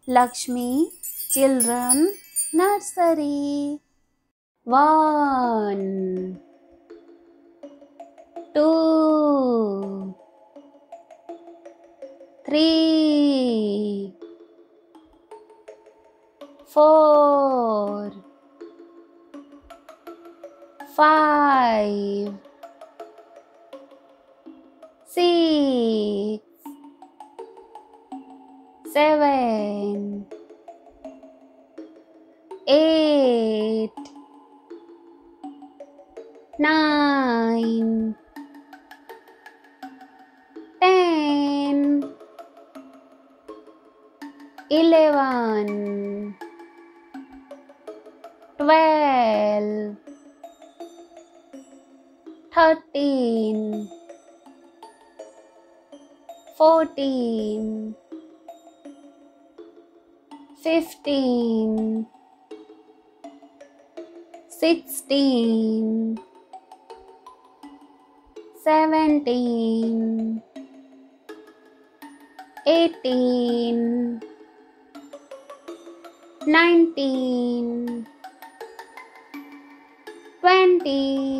Lakshmi Children Nursery. 1, 2, 3, 4, 5, 6, 7, 8, 9, 10, 11, 12, 13, 14, 15, 16, 17, 18, 19, 20,